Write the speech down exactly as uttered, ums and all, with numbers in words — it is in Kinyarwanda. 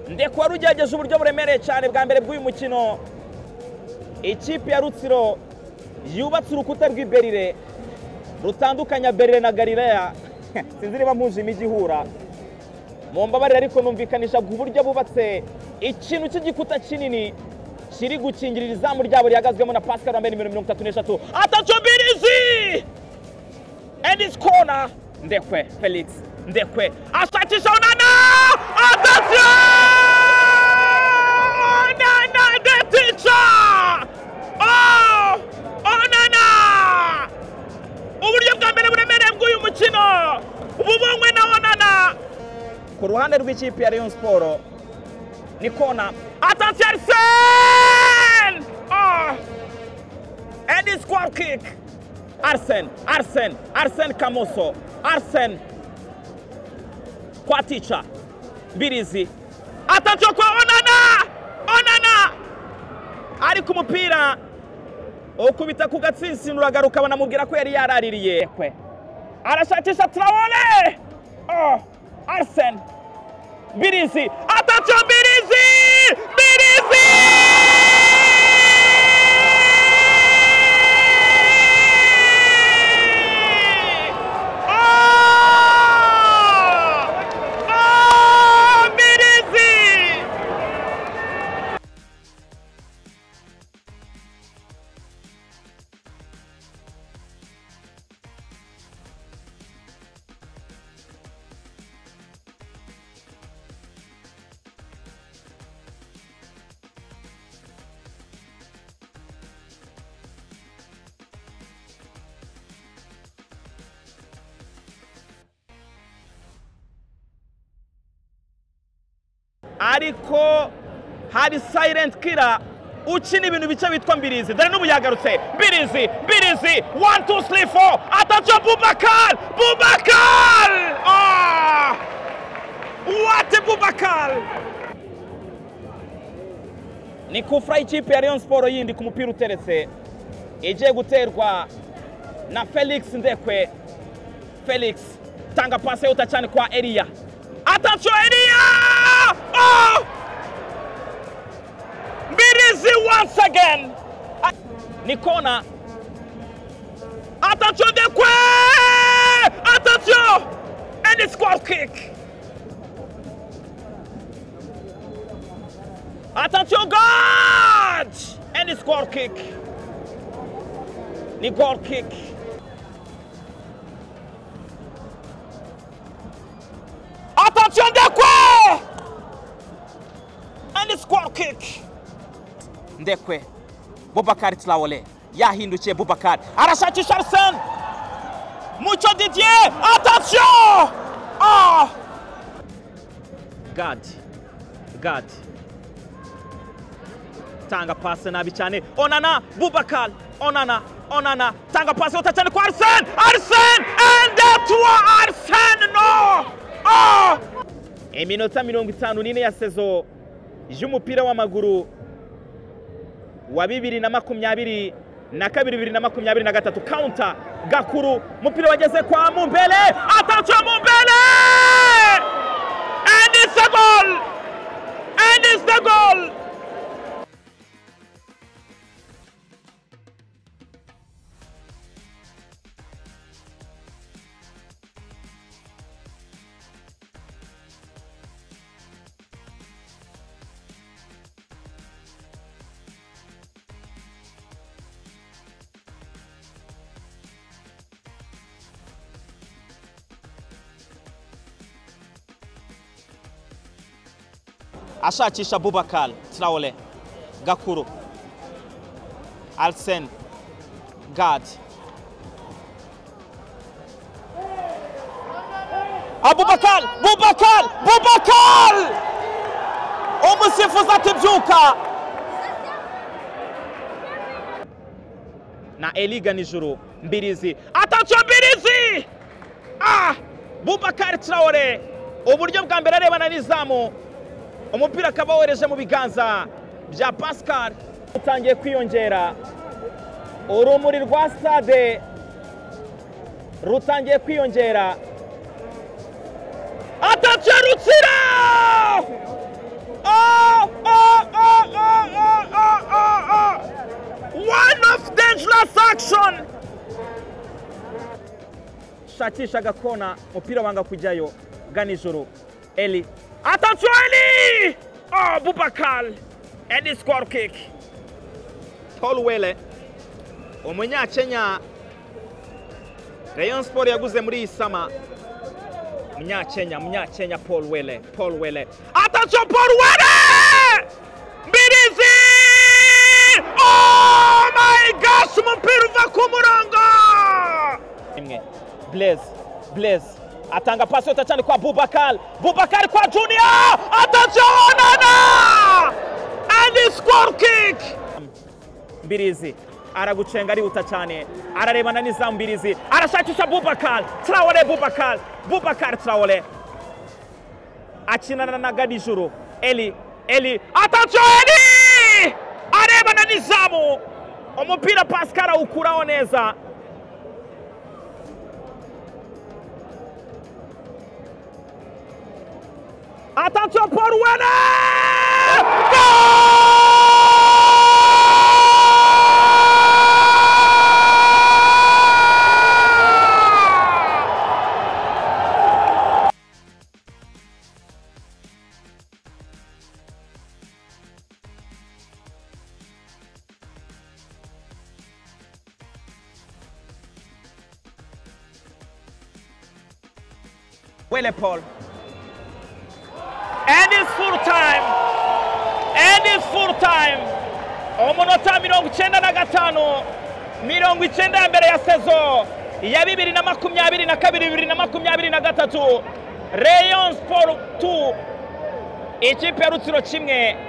ndeko wari ugerageje uburyo buremereye cyane bwa mbere bw'uyu mukino. Ikipe ya Rutsiro yubatse urukuta rw'iberire rutandukanya Berire na Galileya. Sinzi niba mpuje imijyi ihura. Mu mbabarire ariko numvikanisha ku buryo bubatse ikintu cy'igikuta kinini kiri gukingirira izamu ryabo rihagazwemo na Pascal wambaye nimero mirongo itatu n'eshatu. Attention Mbirizi! And this corner. Ndekwe Felix. Ndekwe. Ashakisha Onana! Attention! Onana the teacher! Oh! Onana! Uburyo bwa mbere buremereye bw'uyu mukino. Ububongwe na Onana. Ku ruhande rw'ikipe ya Rayon Sport ni kona. Attention Arsene! Oh! And this square kick. Arsene, Arsene, Arsene Kamoso, Arsene kwa teacher. Mbirizi. Attention kwa Onana! Onana! Ari ku mupira. Okubita ku gatsinsi nuragaruka banamubwira ko yari yaraririye. Arashakisha Traore! Oh! Arsene. Mbirizi. Attention Mbirizi! Mbirizi! Ariko hari silent killer ukina ibintu bice bitwa Mbirizi. Dore n'ubu yagarutse. Mbirizi, Mbirizi, one two three four. Attention Boubacar! Boubacar! Oh! What a Boubacar! Ni kufra ikipe ya Rayon Sport yindi ku mupira uteretse. Eje guterwa na Felix Ndekwe. Felix tanga passe yota cyane kwa Elia. Attention Elia! Oh! Mbirizi once again. Nikona. Attention Ndekwe! Attention! And the square kick. Attention God! And the square kick. The goal kick. Attention Ndekwe! And the square kick. Ndekwe. Boubacar Traore. Yahindukiye Boubacar. Arashakisha Arsene. Mucyo Didier. Attention! Oh! God. God. Tanga passe nabi cyane. Onana, Boubacar. Onana, Onana. Tanga passe yota cyane kwa Arsene. Arsene! And that was Arsene! No! Oh! Iminota mirongo itanu n'ine ya sezo y'umupira w'amaguru wa bibiri na makumyabiri na kabiri bibiri na makumyabiri na gatatu. Counter Gakuru, mupira wageze kwa Mumbele. Attention Mumbele! And it's a goal! And it's the goal! Ashakisha Boubacar Traore. Gakuru. Arsene. God. Aboubacar! Boubacar! Boubacar! Umusifuzi atibyuka. Na Eliga nijuru. Mbirizi. Attention Mbirizi! Ah! Boubacar Traore. Uburyo bwa mbere arebana n'izamu. Umupira akaba wohereje mu biganza bya Pascal. Utangiye kwiyongera. Urumuri rwa stade rutangiye kwiyongera. Attention Rutsiro! ashakisha agakona umupira wanga kujyayo ganijoro Eli attention Eli oh Boubacar Eli score kick Paul Wele umunyakenya Rayon Sport yaguze muri isama Munyakenya Munyakenya Paul Wele Paul Wele attention Paul Wele Mbirizi oh my gosh umupira uva ku murongo imwe Blaise Blaise atanga pasi yota cyane kwa Boubacar Boubacar kwa Junior attention nana and score kick Mbirizi aragucenga ari uta cyane ararebana n'izamu Mbirizi arashakisha Boubacar Traoré Boubacar Boubacar Traoré akinana na Ganijuru Eli Eli attention Eli arebana n'izamu umupira Pascal ukuraho neza attention Paul Wele Wele Paul and it's full time and it's full time umunota mirongo icyenda na gatanu mirongo icyenda ya mbere ya sezo ya bibiri na makumyabiri na kabiri bibiri na makumyabiri na gatatu Rayon Sport two ikipe ya Rutsiro kimwe